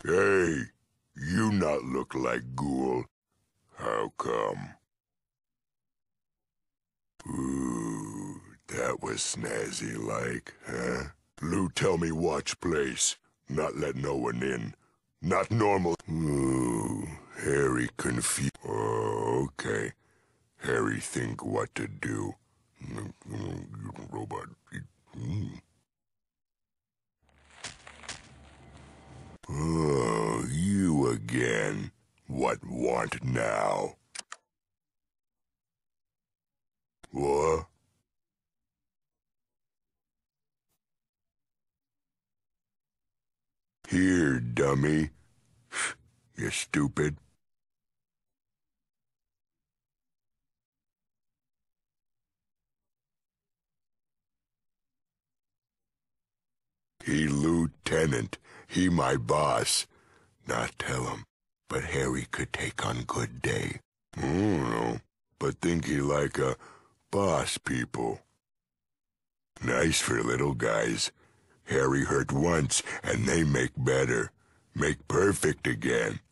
Hey, you not look like Ghoul. How come? Ooh, that was snazzy-like, huh? Lou tell me watch place, not let no one in. Not normal. Ooh, Harry confused. Oh, okay. Harry think what to do. Robot. Oh, you again. What want now? What? Here, dummy. You stupid. He lieutenant. He my boss. Not tell him, but Harry could take on good day. I don't know, but think he like a boss people. Nice for little guys. Harry hurt once, and they make better. Make perfect again.